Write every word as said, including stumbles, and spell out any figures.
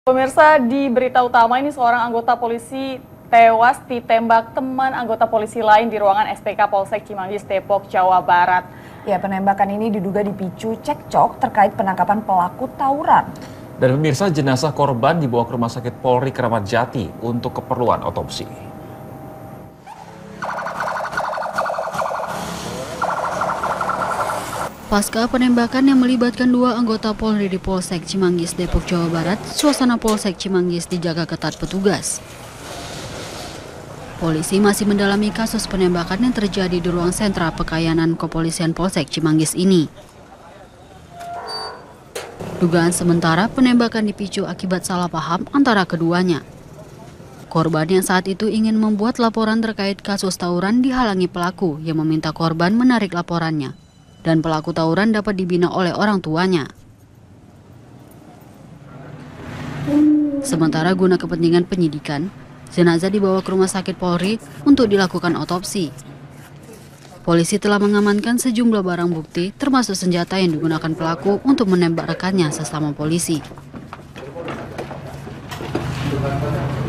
Pemirsa, di berita utama ini seorang anggota polisi tewas ditembak teman anggota polisi lain di ruangan S P K Polsek Cimanggis, Depok, Jawa Barat. Ya, penembakan ini diduga dipicu cekcok terkait penangkapan pelaku tawuran. Dan pemirsa, jenazah korban dibawa ke Rumah Sakit Polri Kramat Jati untuk keperluan otopsi. Pasca penembakan yang melibatkan dua anggota Polri di Polsek Cimanggis, Depok, Jawa Barat, suasana Polsek Cimanggis dijaga ketat petugas. Polisi masih mendalami kasus penembakan yang terjadi di ruang sentra pekayanan Kepolisian Polsek Cimanggis ini. Dugaan sementara penembakan dipicu akibat salah paham antara keduanya. Korban yang saat itu ingin membuat laporan terkait kasus tawuran dihalangi pelaku yang meminta korban menarik laporannya. Dan pelaku tawuran dapat dibina oleh orang tuanya. Sementara guna kepentingan penyidikan, jenazah dibawa ke Rumah Sakit Polri untuk dilakukan otopsi. Polisi telah mengamankan sejumlah barang bukti, termasuk senjata yang digunakan pelaku untuk menembak rekannya sesama polisi.